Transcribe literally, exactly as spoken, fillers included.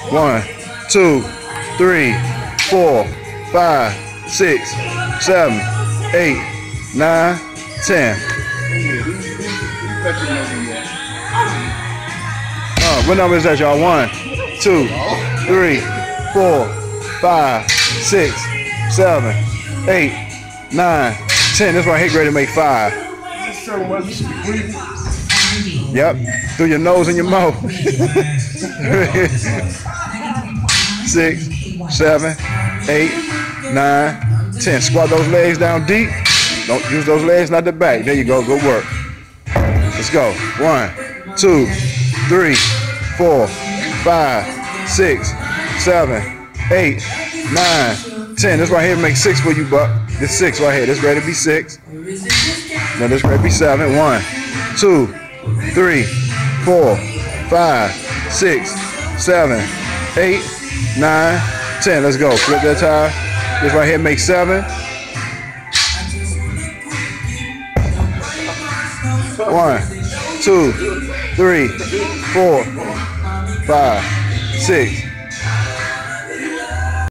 One, two, three, four, five, six, seven, eight, nine, ten. Uh, what number is that, y'all? One, two, three, four, five, six, seven, eight, nine, ten. This right here ready to make five. Yep, through your nose and your mouth. Six, seven, eight, nine, ten. Squat those legs down deep. Don't use those legs, not the back. There you go. Good work. Let's go. One, two, three, four, five, six, seven, eight, nine, ten. This right here makes six for you, Buck. This six right here. This ready to be six. Now this ready to be seven. One, two, three, four, five, six, seven, eight, nine, ten. Let's go. Flip that tire. This right here makes seven. One, two, three, four, five, six,